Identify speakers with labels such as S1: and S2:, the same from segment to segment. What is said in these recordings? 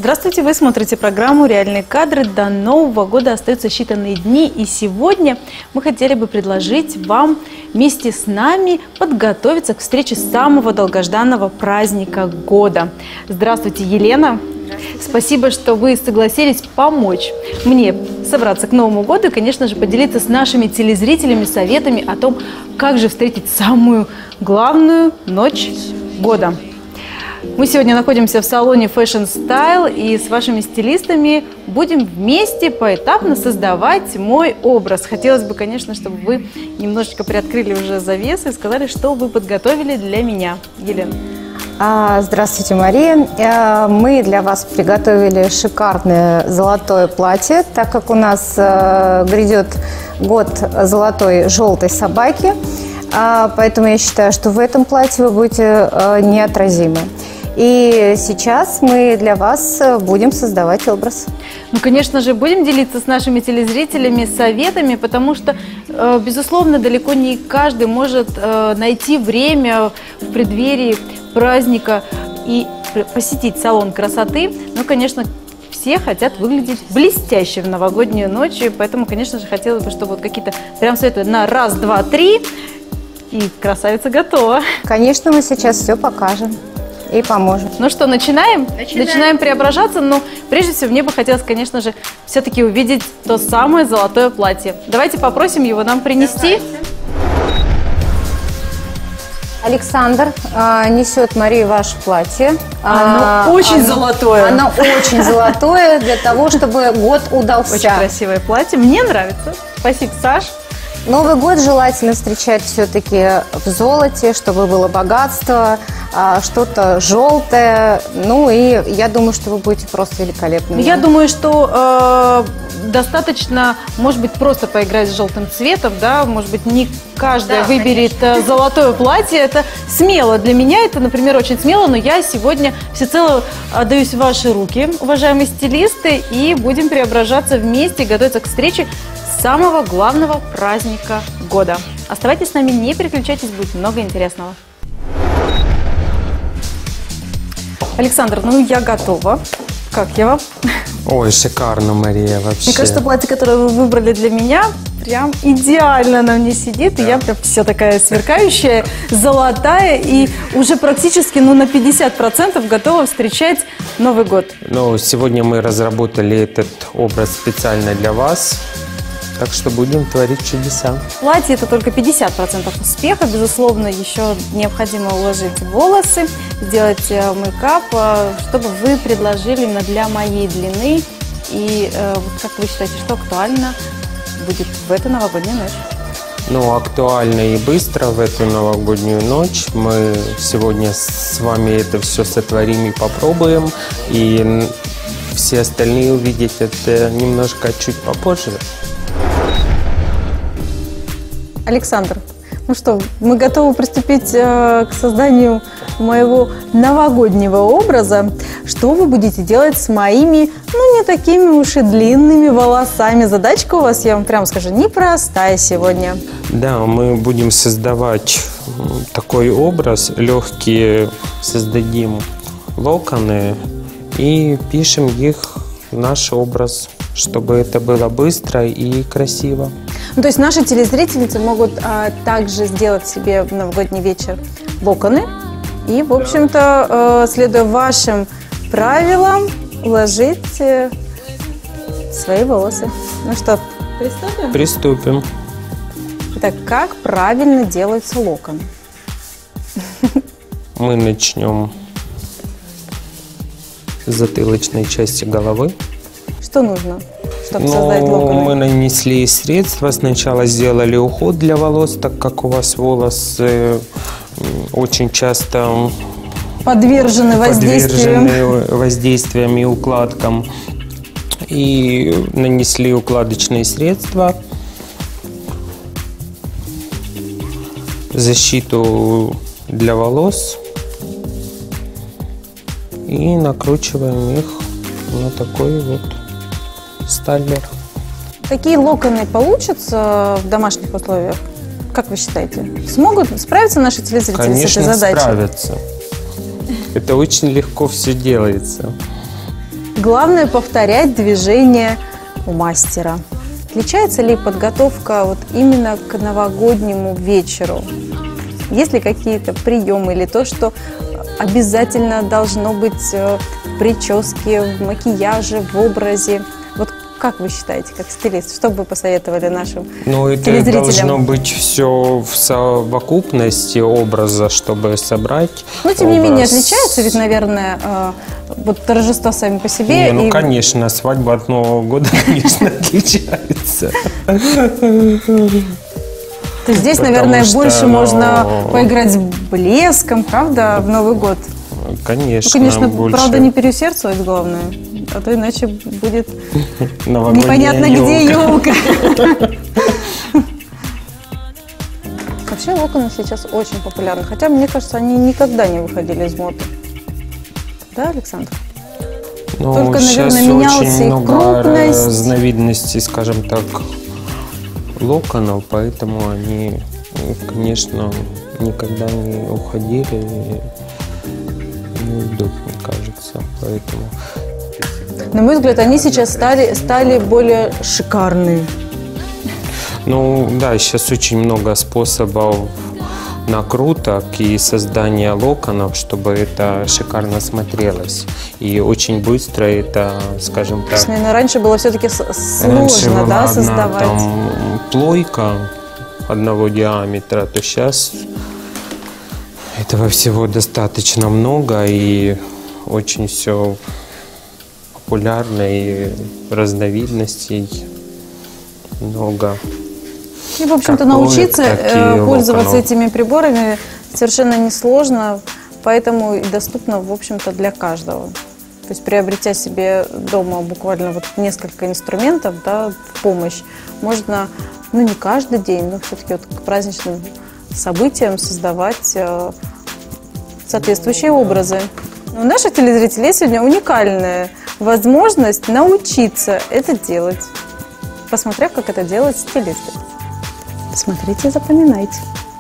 S1: Здравствуйте, вы смотрите программу «Реальные кадры». До Нового года остаются считанные дни, и сегодня мы хотели бы предложить вам вместе с нами подготовиться к встрече самого долгожданного праздника года. Здравствуйте, Елена. Спасибо, что вы согласились помочь мне собраться к Новому году и, конечно же, поделиться с нашими телезрителями советами о том, как же встретить самую главную ночь года. Мы сегодня находимся в салоне Fashion Style и с вашими стилистами будем вместе поэтапно создавать мой образ. Хотелось бы, конечно, чтобы вы немножечко приоткрыли уже завесы и сказали, что вы подготовили для меня. Елена.
S2: Здравствуйте, Мария. Мы для вас приготовили шикарное золотое платье, так как у нас грядет год золотой желтой собаки. Поэтому я считаю, что в этом платье вы будете неотразимы. И сейчас мы для вас будем создавать образ.
S1: Ну, конечно же, будем делиться с нашими телезрителями советами, потому что, безусловно, далеко не каждый может найти время в преддверии праздника и посетить салон красоты. Ну, конечно, все хотят выглядеть блестяще в новогоднюю ночь, и поэтому, конечно же, хотелось бы, чтобы вот какие-то прям советы на раз, два, три, и красавица готова.
S2: Конечно, мы сейчас все покажем и поможем.
S1: Ну что, начинаем? Начинаем преображаться, но прежде всего мне бы хотелось, конечно же, все-таки увидеть то самое золотое платье. Давайте попросим его нам принести.
S2: Александр несет Марии ваше платье.
S1: Оно очень золотое.
S2: Оно очень золотое для того, чтобы год удался.
S1: Очень красивое платье. Мне нравится. Спасибо, Саш.
S2: Новый год желательно встречать все-таки в золоте, чтобы было богатство, что-то желтое. Ну и я думаю, что вы будете просто великолепны.
S1: Я думаю, что достаточно, может быть, просто поиграть с желтым цветом, да, может быть, не каждая выберет золотое платье. Это смело. Для меня это, например, очень смело, но я сегодня всецело отдаюсь в ваши руки, уважаемые стилисты, и будем преображаться вместе, готовиться к встрече самого главного праздника года. Оставайтесь с нами, не переключайтесь, будет много интересного. Александр, ну я готова. Как я вам?
S3: Ой, шикарно, Мария, вообще.
S1: Мне кажется, платье, которое вы выбрали для меня, прям идеально на мне сидит. Да. И я прям вся такая сверкающая, золотая и уже практически на 50% готова встречать Новый год.
S3: Ну, сегодня мы разработали этот образ специально для вас. Так что будем творить чудеса.
S1: Платье – это только 50% успеха. Безусловно, еще необходимо уложить волосы, сделать мейкап, чтобы вы предложили именно для моей длины. И как вы считаете, что актуально будет в эту новогоднюю ночь?
S3: Ну, актуально и быстро в эту новогоднюю ночь. Мы сегодня с вами это все сотворим и попробуем. И все остальные увидят это немножко чуть попозже.
S1: Александр, ну что, мы готовы приступить к созданию моего новогоднего образа. Что вы будете делать с моими, ну, не такими уж и длинными волосами? Задачка у вас, я вам прямо скажу, непростая сегодня.
S3: Да, мы будем создавать такой образ, легкие создадим локоны и пишем их в наш образ, чтобы это было быстро и красиво.
S1: Ну, то есть наши телезрительницы могут также сделать себе в новогодний вечер локоны и, в общем-то, следуя вашим правилам, уложить свои волосы. Ну что, приступим?
S3: Приступим.
S1: Итак, как правильно делаются локоны?
S3: Мы начнем с затылочной части головы.
S1: Что нужно, чтобы создать локоны?
S3: Мы нанесли средства. Сначала сделали уход для волос, так как у вас волосы очень часто
S1: подвержены
S3: воздействиям и укладкам. И нанесли укладочные средства, защиту для волос. И накручиваем их на такой вот стайлер.
S1: Такие локоны получатся в домашних условиях? Как вы считаете? Смогут справиться наши телезрители с этой задачей?
S3: Конечно, справятся. Это очень легко все делается.
S1: главное повторять движение у мастера. Отличается ли подготовка вот именно к новогоднему вечеру? Есть ли какие-то приемы или то, что обязательно должно быть в прическе, в макияже, в образе? Вот как вы считаете, как стилист, что бы вы посоветовали нашим
S3: это
S1: телезрителям?
S3: должно быть все в совокупности образа, чтобы собрать.
S1: Но тем не менее отличается, ведь, наверное, вот торжества сами по себе.
S3: Не, конечно, свадьба от Нового года, конечно, отличается.
S1: То есть здесь, наверное, больше можно поиграть с блеском, правда, в Новый год?
S3: Конечно,
S1: конечно,
S3: больше.
S1: правда, не переусердствовать главное, а то иначе будет
S3: Новогодняя
S1: непонятно, где елка. Вообще локоны сейчас очень популярны, хотя, мне кажется, они никогда не выходили из моды. Да, Александр? Только,
S3: сейчас
S1: наверное, менялась
S3: очень
S1: их
S3: много
S1: крупность.
S3: разновидностей, скажем так, локонов, поэтому они, конечно, никогда не уходили и не уйдут, мне кажется. Поэтому...
S1: На мой взгляд, они сейчас стали более шикарные.
S3: Да, сейчас очень много способов накруток и создания локонов, чтобы это шикарно смотрелось. И очень быстро это, скажем так...
S1: То есть, наверное, раньше было все-таки
S3: Раньше
S1: сложно,
S3: была
S1: создавать?
S3: там плойка одного диаметра, то сейчас этого всего достаточно много и очень все популярно, и разновидностей много.
S1: И, в общем-то, научиться пользоваться этими приборами совершенно несложно, поэтому и доступно, в общем-то, для каждого. То есть, приобретя себе дома буквально вот несколько инструментов, да, в помощь, можно, не каждый день, но все-таки вот к праздничным событиям создавать соответствующие образы. У наших телезрителей сегодня уникальная возможность научиться это делать, посмотрев, как это делают стилисты. Смотрите, запоминайте.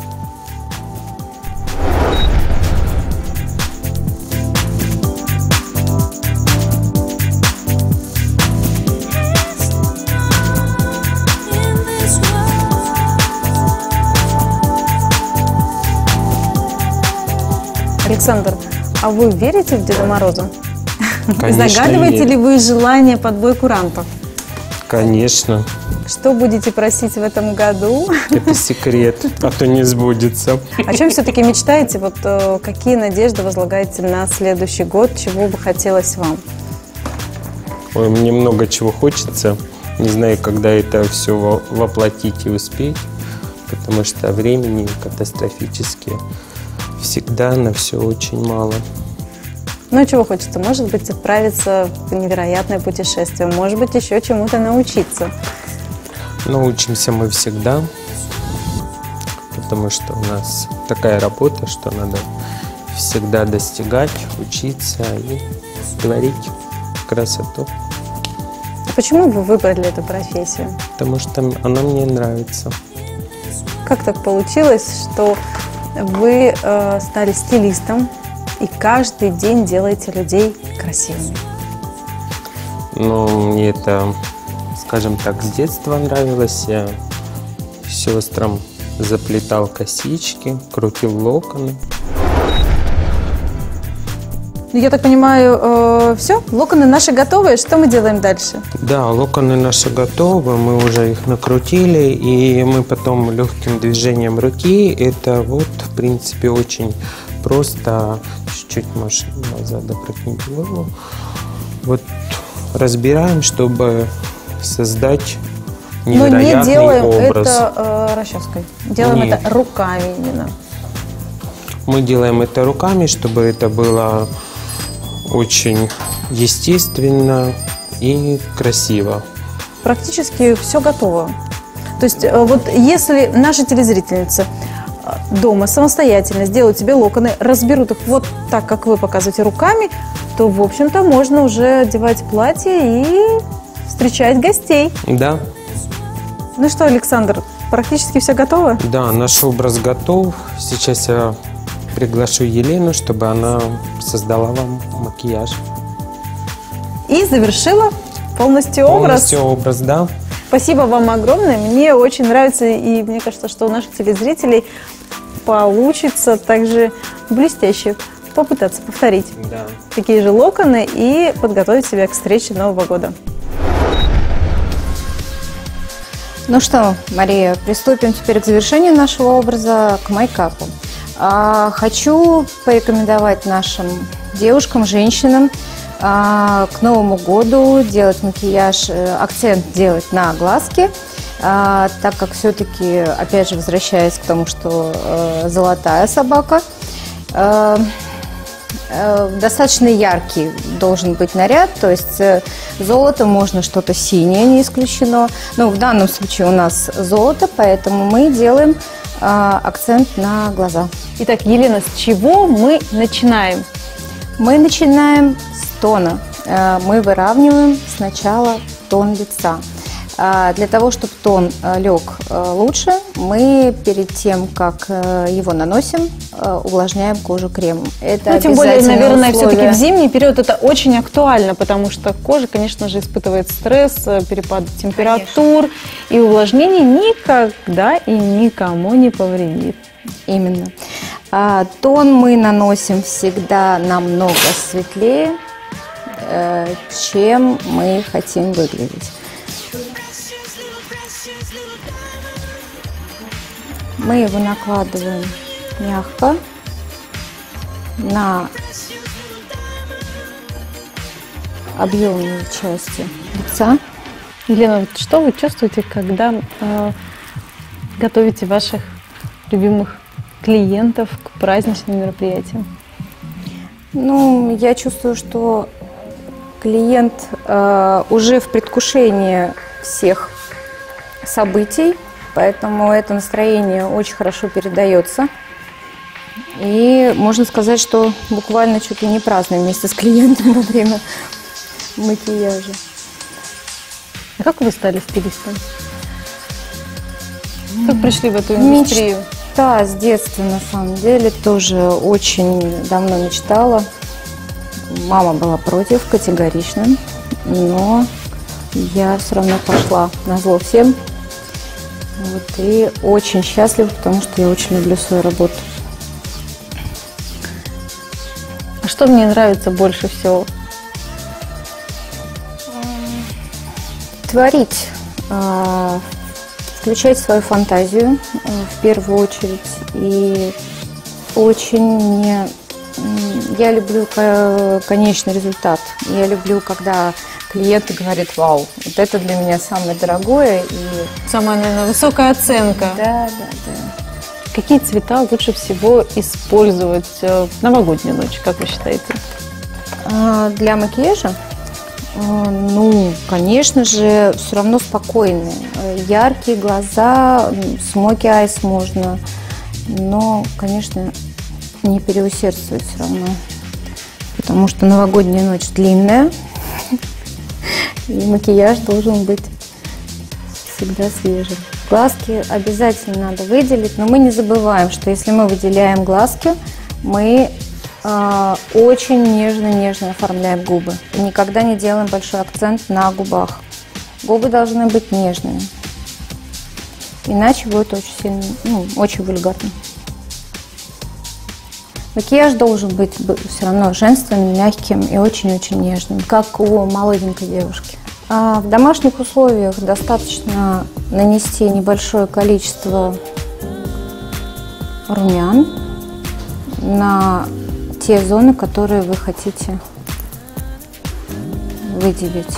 S1: Александр, а вы верите в Деда Мороза?
S3: Конечно,
S1: загадываете ли вы желание под бой курантов?
S3: Конечно.
S1: Что будете просить в этом году?
S3: Это секрет, а то не сбудется.
S1: О чем все-таки мечтаете? Вот какие надежды возлагаете на следующий год? Чего бы хотелось вам?
S3: Ой, мне много чего хочется. Не знаю, когда это все воплотить и успеть, потому что времени катастрофически. Всегда на все очень мало.
S1: Ну, чего хочется? Может быть, отправиться в невероятное путешествие, может быть, еще чему-то научиться.
S3: Учимся мы всегда, потому что у нас такая работа, что надо всегда достигать, учиться и творить красоту.
S1: А почему вы выбрали эту профессию?
S3: Потому что она мне нравится.
S1: Как так получилось, что вы стали стилистом и каждый день делаете людей красивыми?
S3: Мне это, скажем так, с детства нравилось. Я сестрам заплетал косички, крутил локоны.
S1: Я так понимаю, все, локоны наши готовы. Что мы делаем дальше?
S3: Да, локоны наши готовы, мы уже их накрутили, и мы потом легким движением руки, это вот, в принципе, очень просто, чуть-чуть, может, назад опрокинуть голову, вот разбираем, чтобы создать невероятный
S1: Но не делаем
S3: образ.
S1: это расческой, делаем
S3: Нет.
S1: это руками именно.
S3: Мы делаем это руками, чтобы это было очень естественно и красиво.
S1: Практически все готово. То есть вот если наши телезрительницы дома самостоятельно сделают себе локоны, разберут их вот так, как вы показываете руками, то, в общем-то, можно уже одевать платье и встречать гостей.
S3: Да.
S1: Ну что, Александр, практически все готово?
S3: Да, наш образ готов. Сейчас я приглашу Елену, чтобы она создала вам макияж.
S1: и завершила полностью образ.
S3: Полностью образ, да.
S1: Спасибо вам огромное. Мне очень нравится, и мне кажется, что у наших телезрителей получится также блестяще попытаться повторить такие же локоны и подготовить себя к встрече Нового года.
S2: Ну что, Мария, приступим теперь к завершению нашего образа, к мейкапу. Хочу порекомендовать нашим девушкам, женщинам к Новому году делать макияж, акцент делать на глазки, так как все-таки, опять же, возвращаясь к тому, что золотая собака, достаточно яркий должен быть наряд, то есть золото, можно что-то синее, не исключено. Но в данном случае у нас золото, поэтому мы делаем акцент на глаза.
S1: Итак, Елена, с чего мы начинаем?
S2: Мы начинаем с тона. Мы выравниваем сначала тон лица. Для того, чтобы тон лег лучше, мы перед тем, как его наносим, увлажняем кожу кремом. Это
S1: тем более, наверное,
S2: условие.
S1: все-таки в зимний период это очень актуально, потому что кожа, конечно же, испытывает стресс, перепад температур, и увлажнение никогда и никому не повредит.
S2: Именно. Тон мы наносим всегда намного светлее, чем мы хотим выглядеть. Мы его накладываем мягко на объемные части лица.
S1: Елена, вот что вы чувствуете, когда готовите ваших любимых клиентов к праздничным мероприятиям?
S2: Ну, я чувствую, что клиент уже в предвкушении всех событий, поэтому это настроение очень хорошо передается. И можно сказать, что буквально чуть ли не празднуем вместе с клиентом во время макияжа.
S1: А как вы стали стилистом? Как пришли в эту индустрию?
S2: Мечта с детства, на самом деле, тоже очень давно мечтала. Мама была против, категорично, но я все равно пошла назло всем. Вот, и очень счастлива, потому что я очень люблю свою работу.
S1: А что мне нравится больше всего?
S2: Творить, включать свою фантазию в первую очередь. И очень мне... Я люблю конечный результат. Я люблю, когда клиенты говорят: вау, вот это для меня самое дорогое. И...
S1: Самая, наверное, высокая оценка.
S2: Да.
S1: Какие цвета лучше всего использовать в новогоднюю ночь, как вы считаете?
S2: Для макияжа? Ну, конечно же, все равно спокойные. Яркие глаза, смоки айс можно, но, конечно, не переусердствовать все равно, потому что новогодняя ночь длинная, и макияж должен быть всегда свежим. Глазки обязательно надо выделить, но мы не забываем, что если мы выделяем глазки, мы очень нежно оформляем губы. И никогда не делаем большой акцент на губах. Губы должны быть нежными, иначе будет очень сильно, очень вульгарно. Макияж должен быть все равно женственным, мягким и очень-очень нежным, как у молоденькой девушки. В домашних условиях достаточно нанести небольшое количество румян на те зоны, которые вы хотите выделить.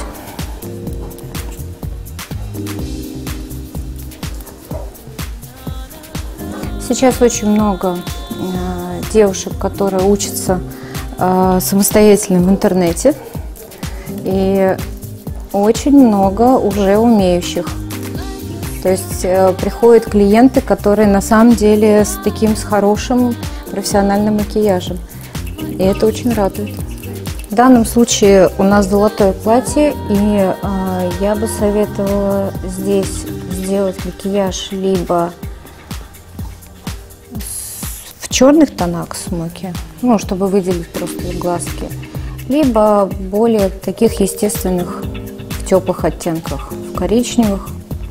S2: Сейчас очень много девушек, которые учатся самостоятельно в интернете, и очень много уже умеющих. То есть приходят клиенты, которые на самом деле с хорошим профессиональным макияжем. И это очень радует. В данном случае у нас золотое платье, и я бы советовала здесь сделать макияж либо в черных тонах смоки, чтобы выделить просто глазки, либо более таких естественных, в теплых оттенках, в коричневых.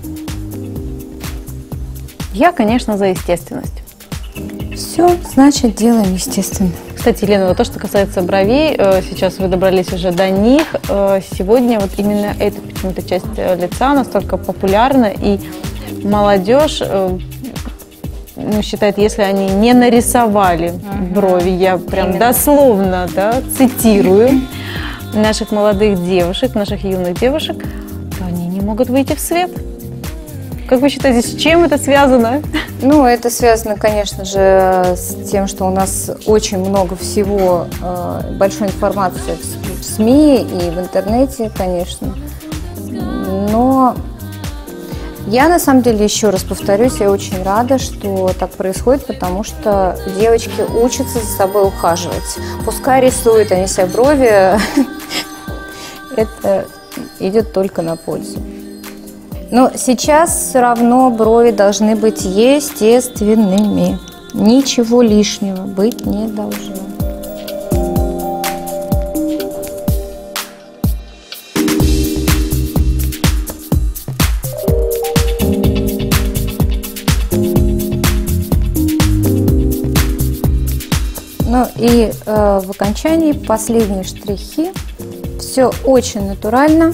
S1: Я, конечно, за естественность.
S2: Все, значит, делаем естественно.
S1: Кстати, Елена, вот то, что касается бровей, сейчас вы добрались уже до них. Сегодня вот именно эта почему-то часть лица настолько популярна, и молодежь считает, если они не нарисовали брови, я прям именно дословно, да, цитирую наших молодых девушек, наших юных девушек, то они не могут выйти в свет. Как вы считаете, с чем это связано?
S2: Ну, это связано, конечно же, с тем, что у нас очень много всего, большой информации в СМИ и в интернете, конечно. Но я, на самом деле, еще раз повторюсь, я очень рада, что так происходит, потому что девочки учатся за собой ухаживать. Пускай рисуют они себе брови, это идет только на пользу. Но сейчас все равно брови должны быть естественными. Ничего лишнего быть не должно. Ну и в окончании последние штрихи. Все очень натурально.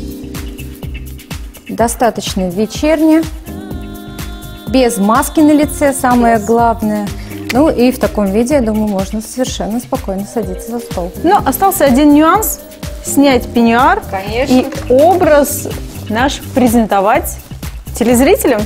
S2: Достаточно вечерне, без маски на лице, самое главное. Ну и в таком виде, я думаю, можно совершенно спокойно садиться за стол.
S1: Но остался один нюанс – снять пеньюар.
S2: Конечно.
S1: И образ наш презентовать телезрителям.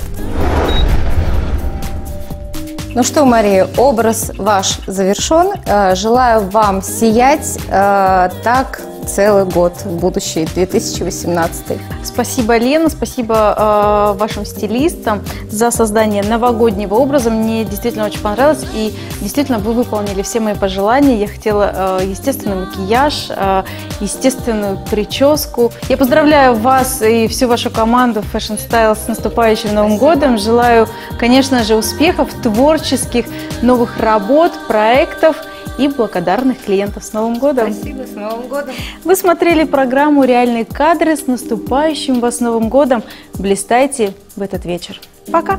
S2: Ну что, Мария, образ ваш завершен. Желаю вам сиять так целый год, будущий 2018.
S1: Спасибо, Лена, спасибо вашим стилистам за создание новогоднего образа. Мне действительно очень понравилось, и действительно вы выполнили все мои пожелания. Я хотела естественный макияж, естественную прическу. Я поздравляю вас и всю вашу команду Fashion Style с наступающим Новым годом. Желаю, конечно же, успехов, творческих новых работ, проектов и благодарных клиентов. С Новым годом!
S2: Спасибо, с Новым годом!
S1: Вы смотрели программу «Реальные кадры». С наступающим вас Новым годом! Блистайте в этот вечер. Пока!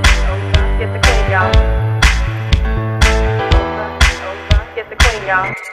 S4: Get the queen, y'all.